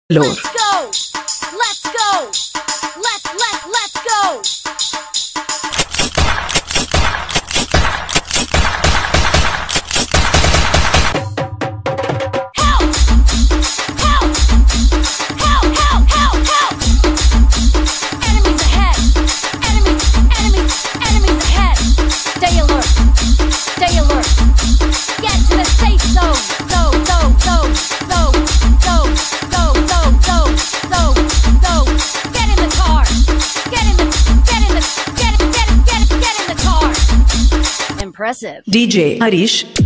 Lord. Let's go! Let's go! Let's go! Help! Help! Help! Help! Help! Help! Enemies ahead! Enemies ahead! Stay alert! Stay alert! Get to the safe zone! Get in the car! Get in the car! Impressive. DJ Harish.